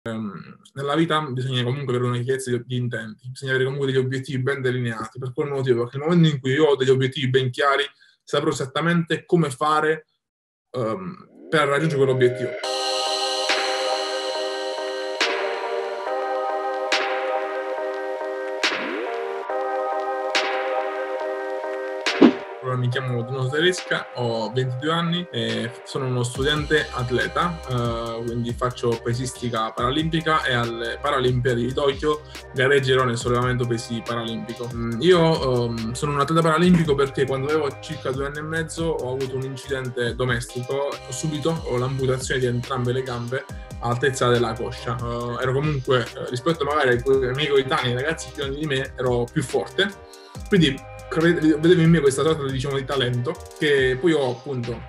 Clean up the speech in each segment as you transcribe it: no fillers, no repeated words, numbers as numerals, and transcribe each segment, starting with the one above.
Nella vita bisogna comunque avere una chiarezza di intenti, bisogna avere comunque degli obiettivi ben delineati. Per quel motivo, perché nel momento in cui io ho degli obiettivi ben chiari, saprò esattamente come fare per raggiungere quell'obiettivo. Mi chiamo Bruno Tedesca, ho 22 anni e sono uno studente atleta, quindi faccio pesistica paralimpica e alle Paralimpiadi di Tokyo gareggerò nel sollevamento pesi paralimpico. Io sono un atleta paralimpico perché quando avevo circa 2 anni e mezzo ho avuto un incidente domestico, ho l'amputazione di entrambe le gambe all'altezza della coscia. Ero comunque, rispetto magari ai miei coetanei, ragazzi più grandi di me, ero più forte, quindi vedevo in me questa sorta di talento che poi ho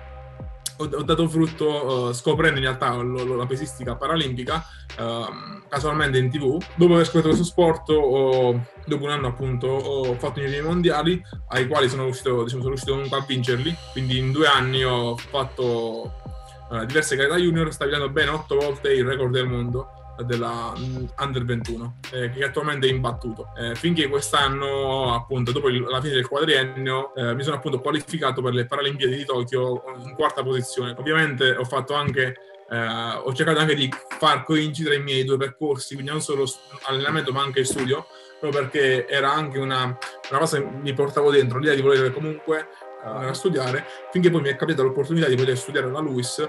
dato frutto scoprendo in realtà la pesistica paralimpica casualmente in TV. Dopo aver scoperto questo sport, dopo un anno appunto ho fatto i miei mondiali ai quali sono riuscito comunque a vincerli, quindi in 2 anni ho fatto diverse gare da junior, stabilendo ben 8 volte il record del mondo della Under 21 che attualmente è imbattuto, finché quest'anno appunto dopo la fine del quadriennio mi sono appunto qualificato per le Paralimpiadi di Tokyo in 4ª posizione. Ovviamente ho cercato anche di far coincidere i miei 2 percorsi, quindi non solo allenamento ma anche studio, proprio perché era anche una cosa che mi portavo dentro, l'idea di voler comunque studiare, finché poi mi è capitata l'opportunità di poter studiare alla LUISS.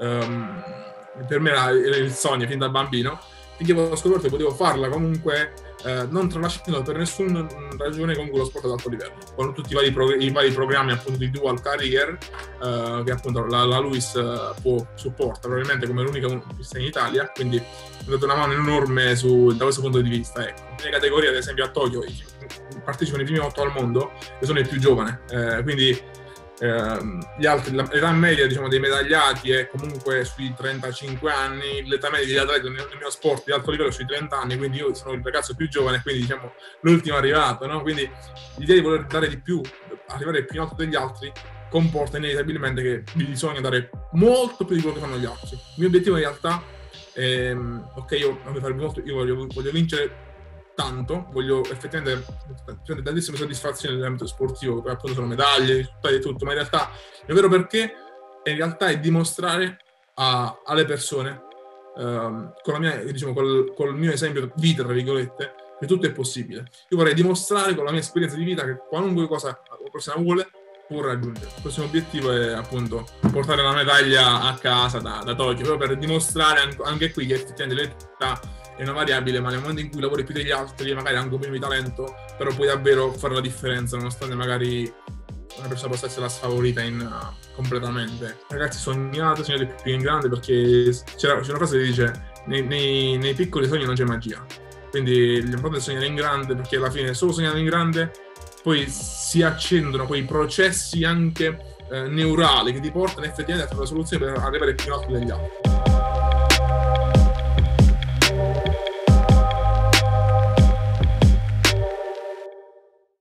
Per me era il sogno fin da bambino, finché ho scoperto che potevo farla comunque non tralasciando per nessuna ragione comunque lo sport ad alto livello, con tutti i vari programmi appunto di dual career che appunto la LUISS supporta probabilmente come l'unica in Italia, quindi mi ha dato una mano enorme da questo punto di vista. Ecco, le categorie ad esempio a Tokyo partecipano i primi 8 al mondo e sono il più giovane, quindi gli altri, l'età media dei medagliati è comunque sui 35 anni, l'età media degli atleti nel mio sport di alto livello è sui 30 anni, quindi io sono il ragazzo più giovane, quindi l'ultimo arrivato, no? Quindi l'idea di voler dare di più, arrivare più in alto degli altri, comporta inevitabilmente che bisogna dare molto più di quello che fanno gli altri. Il mio obiettivo in realtà è io voglio vincere tanto, voglio effettivamente tantissime soddisfazioni nell'ambito sportivo, che appunto sono medaglie, tutto, ma in realtà il vero perché è dimostrare alle persone con la mia, col mio esempio di vita, tra virgolette, che tutto è possibile. Io vorrei dimostrare con la mia esperienza di vita che qualunque cosa la persona vuole può raggiungere. Il prossimo obiettivo è appunto portare la medaglia a casa da Tokyo, proprio per dimostrare anche qui che effettivamente l'età è una variabile, ma nel momento in cui lavori più degli altri, magari anche un minimo di talento, però puoi davvero fare la differenza, nonostante magari una persona possa essere la sfavorita completamente. Ragazzi, sognate più in grande, perché c'è una frase che dice nei piccoli sogni non c'è magia, quindi l'importante è sognare in grande, perché alla fine solo sognando in grande poi si accendono quei processi anche neurali che ti portano effettivamente a trovare la soluzione per arrivare più in alto degli altri.